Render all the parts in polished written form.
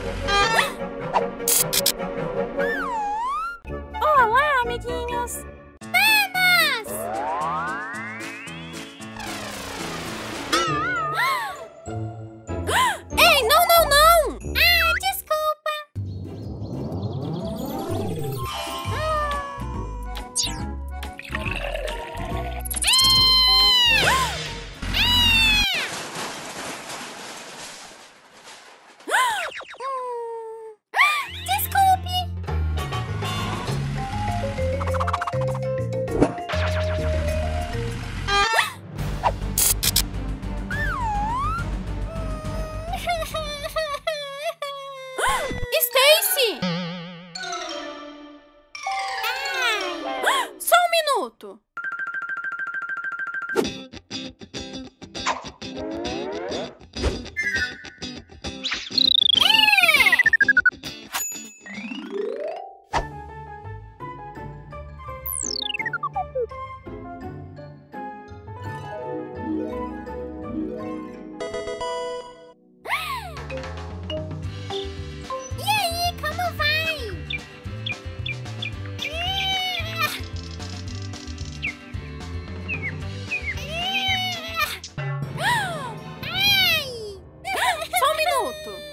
Olá, amiguinhos! Vamos! Ei, não, não, não! Ah, desculpa! Desculpe! Stacy! Só um minuto! E aí, como vai? Ai! Só um minuto.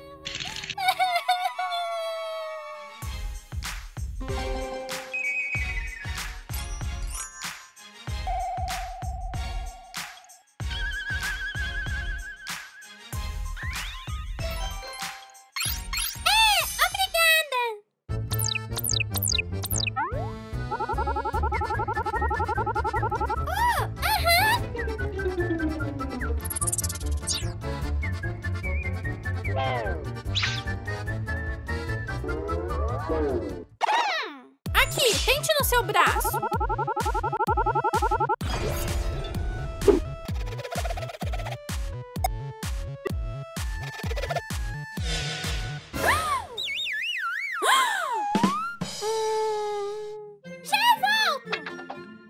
Aqui, tente no seu braço. Já volto.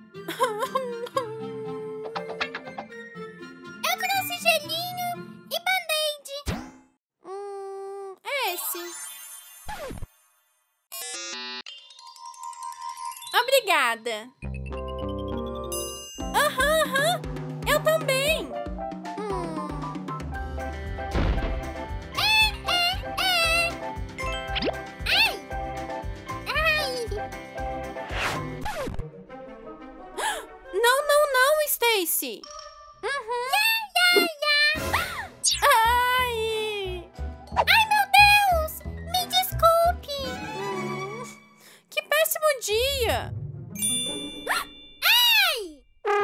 Eu trouxe gelinho e band-aid. Esse. Obrigada. Aham. Eu também. Ai. Não, não, não, Stacy. Ai. Ai, meu Deus! Me desculpe. Que péssimo dia. Ai!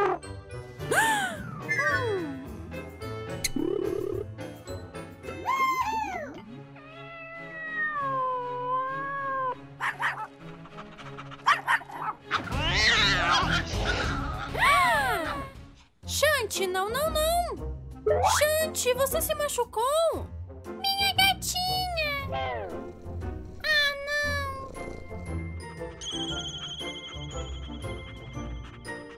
Shanty, não, não, não! Shanty, você se machucou? Minha gatinha! Ah, não!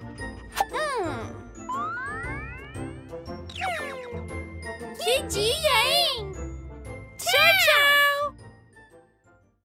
Que dia!